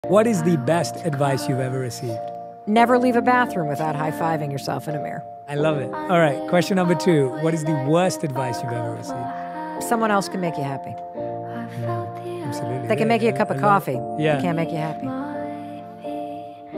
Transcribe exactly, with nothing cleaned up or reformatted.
What is the best advice you've ever received? Never leave a bathroom without high-fiving yourself in a mirror. I love it. All right, question number two. What is the worst advice you've ever received? Someone else can make you happy. Mm, absolutely. They can Yeah, make you a I- cup I of love- coffee. Yeah. They can't make you happy.